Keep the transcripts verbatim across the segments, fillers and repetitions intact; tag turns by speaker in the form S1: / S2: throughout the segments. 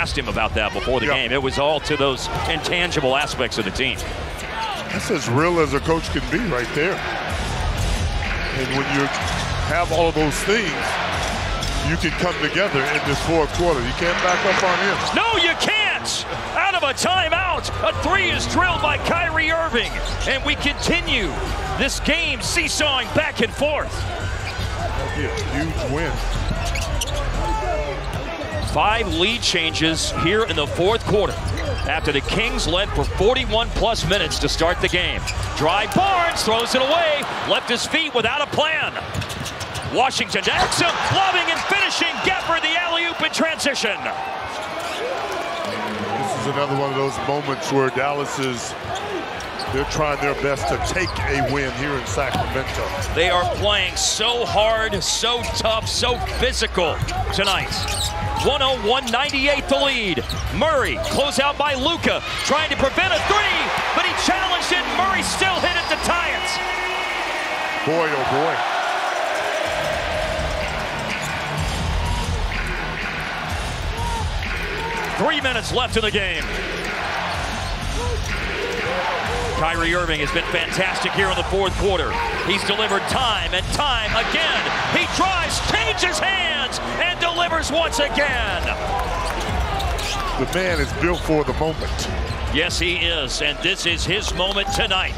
S1: asked him about that before the
S2: yep.
S1: game. It was all to those intangible aspects of the team.
S2: That's as real as a coach can be right there. And when you have all of those things, you can come together in this fourth quarter. You can't back up on him.
S1: No, you can't! Out of a timeout, a three is drilled by Kyrie Irving. And we continue this game seesawing back and forth.
S2: That'll be a huge win.
S1: Five lead changes here in the fourth quarter after the Kings led for forty-one plus minutes to start the game. Drive, Barnes throws it away, left his feet without a plan. Washington to Exum, lobbing and finishing. Gafford the alley-oop in transition.
S2: This is another one of those moments where Dallas is, they're trying their best to take a win here in Sacramento.
S1: They are playing so hard, so tough, so physical tonight. one oh one ninety-eight the lead. Murray, close out by Luka, trying to prevent a three, but he challenged it. Murray still hit it to tie it.
S2: Boy, oh boy.
S1: Three minutes left in the game. Kyrie Irving has been fantastic here in the fourth quarter. He's delivered time and time again. He drives, changes hands, and delivers once again.
S2: The man is built for the moment.
S1: Yes, he is, and this is his moment tonight.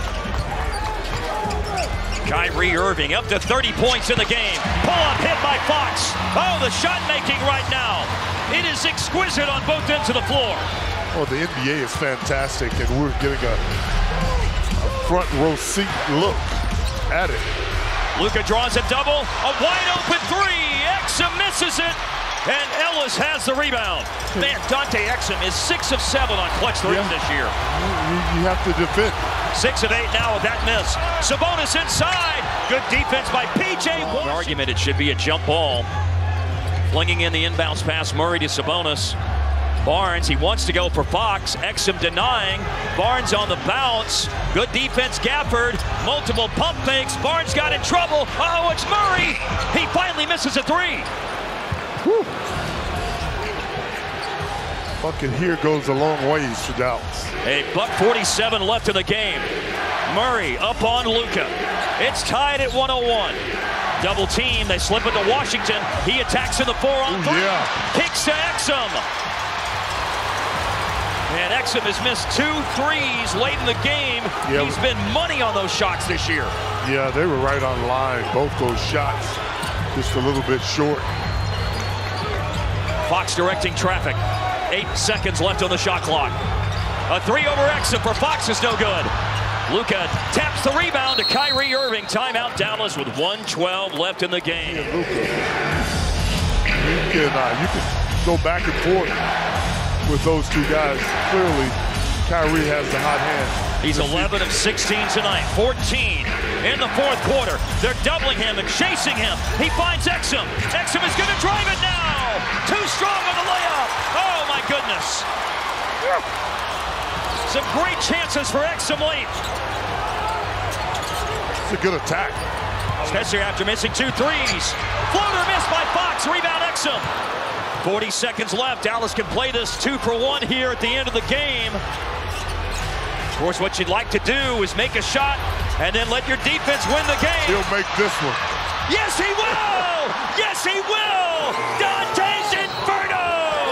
S1: Kyrie Irving up to thirty points in the game. Pull-up hit by Fox. Oh, the shot making right now. It is exquisite on both ends of the floor.
S2: Oh, the N B A is fantastic, and we're getting a, a front row seat look at it.
S1: Luka draws a double, a wide open three. Exum misses it, and Ellis has the rebound. Man, Dante Exum is six of seven on clutch threes yeah. this year.
S2: You, you have to defend.
S1: Six of eight now with that miss. Sabonis inside. Good defense by P J. Uh, the argument it should be a jump ball. Flinging in the inbounds pass, Murray to Sabonis. Barnes, he wants to go for Fox. Exum denying. Barnes on the bounce. Good defense, Gafford. Multiple pump fakes. Barnes got in trouble. Oh, it's Murray. He finally misses a three.
S2: Whew. Bucket here goes a long ways for Dallas.
S1: A buck forty-seven left in the game. Murray up on Luka. It's tied at one oh one. Double team, they slip it to Washington. He attacks in the four on three.
S2: Yeah.
S1: Kicks to Exum. And Exum has missed two threes late in the game. Yeah. He's been money on those shots this year.
S2: Yeah, they were right on line. Both those shots just a little bit short.
S1: Fox directing traffic. Eight seconds left on the shot clock. A three over Exum for Fox is no good. Luka taps the rebound to Kyrie Irving. Timeout Dallas with one twelve left in the game.
S2: Yeah, Luka. You can, uh, you can go back and forth with those two guys. Clearly, Kyrie has the hot hand.
S1: He's eleven of sixteen tonight. fourteen in the fourth quarter. They're doubling him and chasing him. He finds Exum. Exum is going to drive it now. Too strong on the layup. Oh, my goodness. Some great chances for Exum late.
S2: It's a good attack.
S1: Especially after missing two threes. Floater missed by Fox. Rebound Exum. forty seconds left. Dallas can play this two for one here at the end of the game. Of course, what you'd like to do is make a shot and then let your defense win the game.
S2: He'll make this one.
S1: Yes, he will! Yes, he will! Dante's Inferno!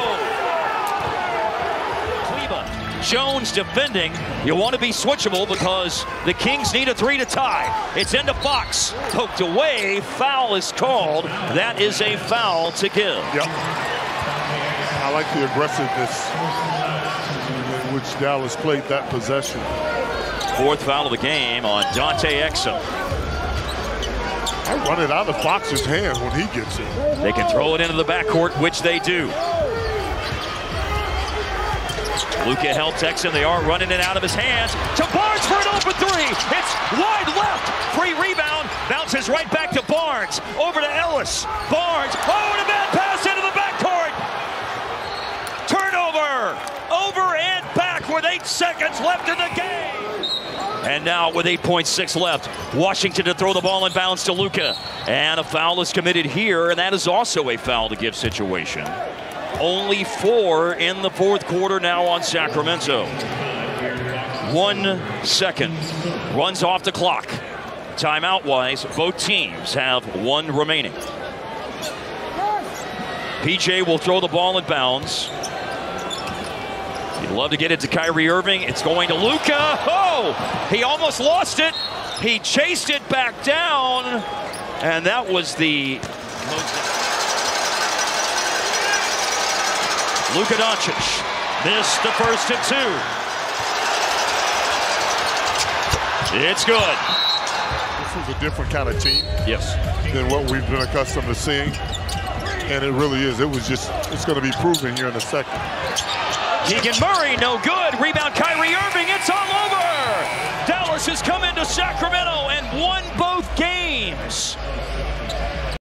S1: Jones defending. You want to be switchable because the Kings need a three to tie. It's into Fox. Poked away. Foul is called. That is a foul to give.
S2: Yep. I like the aggressiveness in which Dallas played that possession.
S1: Fourth foul of the game on Dante Exum.
S2: I run it out of Fox's hands when he gets it.
S1: They can throw it into the backcourt, which they do. Luka helps Exum. They are running it out of his hands. To Barnes for an open three. It's wide left. Free rebound. Bounces right back to Barnes. Over to Ellis. Barnes. Oh, and a bad pass into the backcourt. Turnover. Over and back with eight seconds left in the game. And now with eight point six left, Washington to throw the ball in bounds to Luka. And a foul is committed here, and that is also a foul to give situation. Only four in the fourth quarter now on Sacramento. One second. Runs off the clock. Timeout-wise, both teams have one remaining. P J will throw the ball in bounds. You'd love to get it to Kyrie Irving. It's going to Luka. Oh! He almost lost it. He chased it back down. And that was the most... Luka Doncic missed the first of two. It's good.
S2: This is a different kind of team.
S1: Yes.
S2: Than what we've been accustomed to seeing. And it really is. It was just, it's going to be proven here in a second.
S1: Keegan Murray, no good. Rebound Kyrie Irving, it's all over. Dallas has come into Sacramento and won both games.